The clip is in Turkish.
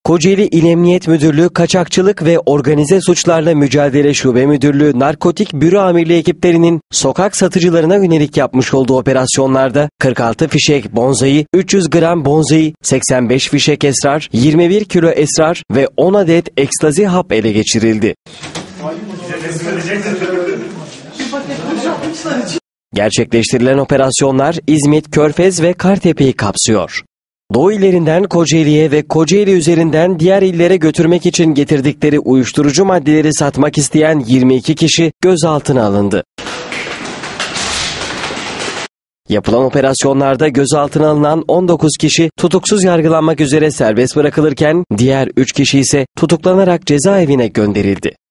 Kocaeli İl Emniyet Müdürlüğü Kaçakçılık ve Organize Suçlarla Mücadele Şube Müdürlüğü Narkotik Büro Amirliği ekiplerinin sokak satıcılarına yönelik yapmış olduğu operasyonlarda 46 fişek bonzai, 300 gram bonzai, 85 fişek esrar, 21 kilo esrar ve 10 adet ekstazi hap ele geçirildi. Gerçekleştirilen operasyonlar İzmit, Körfez ve Kartepe'yi kapsıyor. Doğu illerinden Kocaeli'ye ve Kocaeli üzerinden diğer illere götürmek için getirdikleri uyuşturucu maddeleri satmak isteyen 22 kişi gözaltına alındı. Yapılan operasyonlarda gözaltına alınan 19 kişi tutuksuz yargılanmak üzere serbest bırakılırken diğer 3 kişi ise tutuklanarak cezaevine gönderildi.